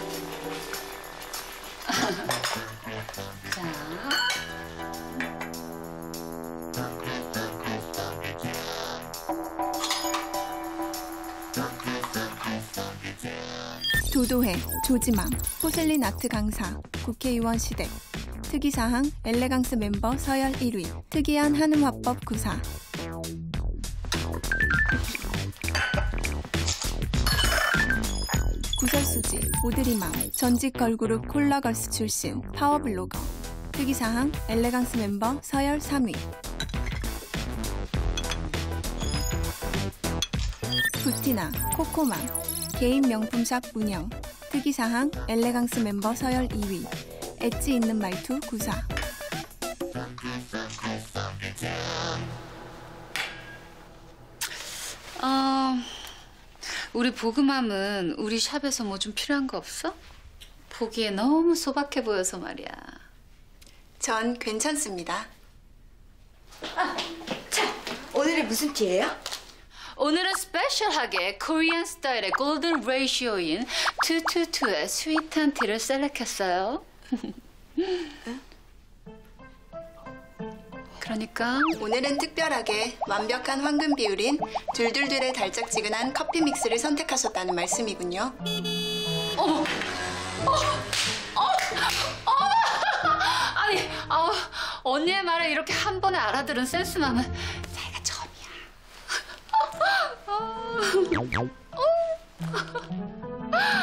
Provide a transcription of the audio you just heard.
자. 도도해, 조지맘, 포슬린 아트 강사, 국회의원 시댁. 특이사항, 엘레강스 멤버 서열 1위, 특이한 한음화법 구사. 구설수지, 오드리맘, 전직 걸그룹 콜라걸스 출신, 파워블로거. 특이사항, 엘레강스 멤버 서열 3위. 부티나, 코코맘, 개인 명품샵 운영. 특이사항, 엘레강스 멤버 서열 2위. 엣지 있는 말투 구사. 우리 보그맘은 우리 샵에서 뭐 좀 필요한 거 없어? 보기에 너무 소박해 보여서 말이야. 전 괜찮습니다. 자, 오늘은 무슨 티예요? 오늘은 스페셜하게 코리안 스타일의 골든 레이시오인 222의 스윗한 티를 셀렉했어요. 그러니까 오늘은 특별하게 완벽한 황금 비율인 둘둘둘의 달짝지근한 커피 믹스를 선택하셨다는 말씀이군요. 아니, 언니의 말을 이렇게 한 번에 알아들은 센스맘은 자기가 처음이야.